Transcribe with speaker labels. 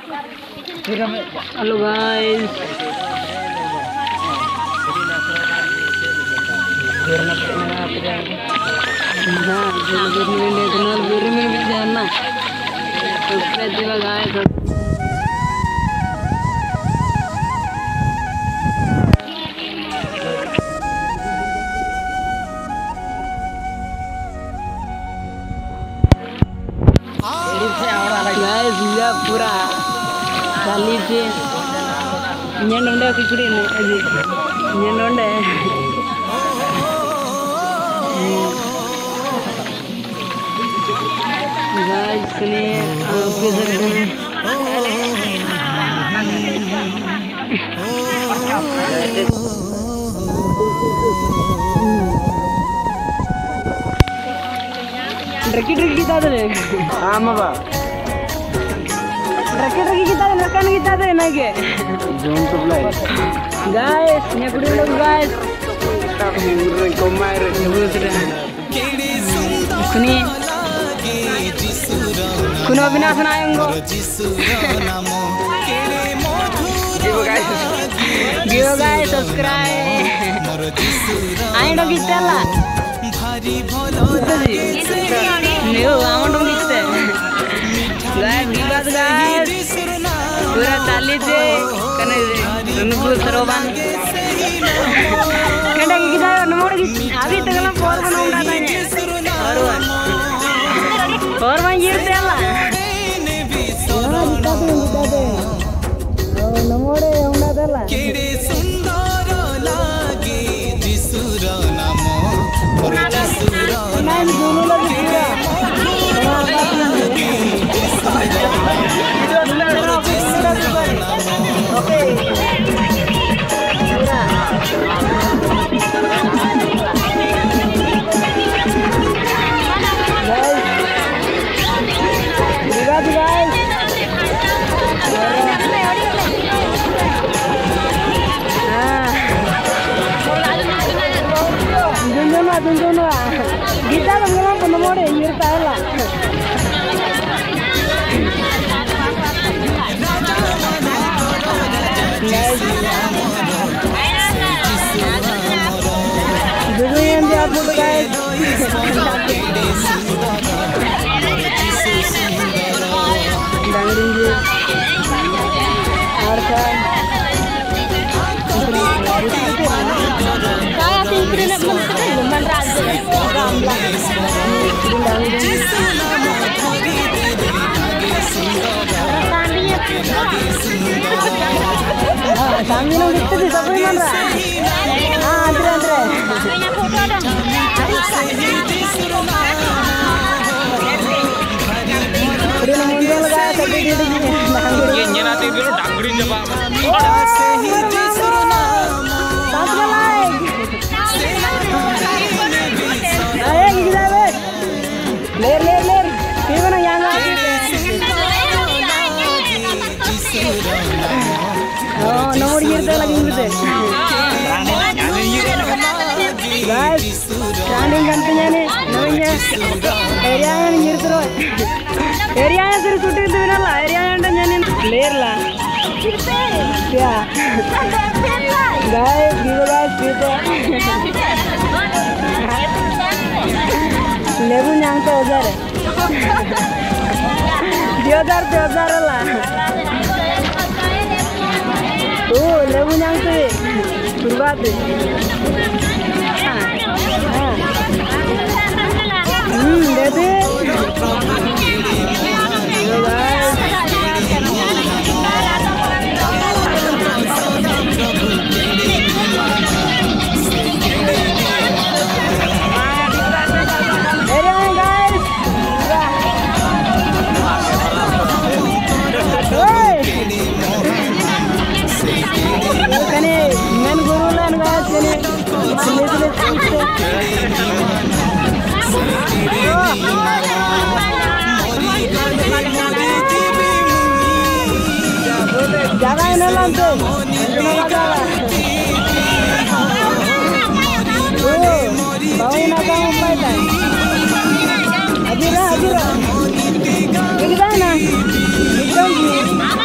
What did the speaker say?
Speaker 1: Halo guys. Nah, kenal biru bisa nah. Subscribe juga guys. Guys, ya pura kali je nyenonda kikuri ne aji nyenonda guys kene आपके साथ ड्रकी kita deh sama pak ड्रकी kita rekan kita deh nage zoom to play guys nyakudi dulu guys komar kuni kuno bina sunayengo give guys subscribe ayo dong kita lah New, I'm on the guys, give us guys. Pura tali je, kena rungu seroban. Kena kita nomor kita, abis itu kan four mana udah tanya. Four mana year telah. Nomor yang udah telah. Main dulu lagi dia. Oke. Guys. Junjuna. Kita belum penomor ini lah. Dulu yang diupload guys. Dangding Arkan. Sambil nunggu di sabri mana? Andre. Udah muncul guys, tapi dia di sini. Ini nanti dulu dangding coba. Satu lagi. Ayo kita ler. Gimana yang lagi? Oh, nomor year lagi gitu. Guys, standing gantinya nih, namanya area yang year terus. Area yang terus shooting itu benar lah, area yang nyanyiin player lah. Ya. Guys, gitu guys, gitu. Lebu nyangka ujar. Diodar lah. Tuh, lebu nyangka. Turbat. Jadi. Yo guys. Main guru lah guys jangan nanti bawain akang paitan hajira ini mana